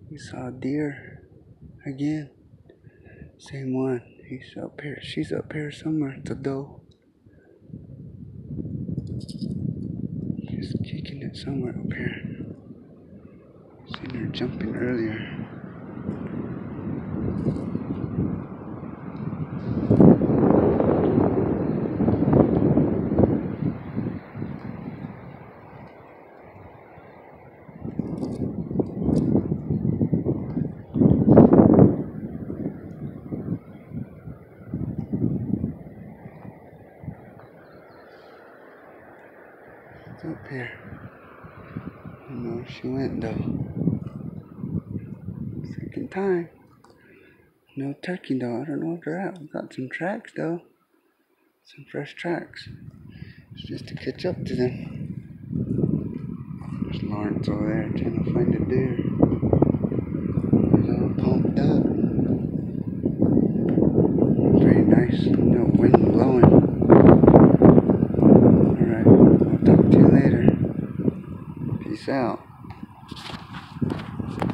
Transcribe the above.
We saw a deer again. Same one. He's up here. She's up here somewhere. It's a doe. She's kicking it somewhere up here. Seen her jumping earlier. It's up here. I don't know where she went though. Second time. No turkey though. I don't know where they're at. We got some tracks though. Some fresh tracks. It's just to catch up to them. There's Lawrence over there trying to find a deer. He's all pumped up. Very nice. No wind blowing. Alright, I'll talk to you later. Peace out.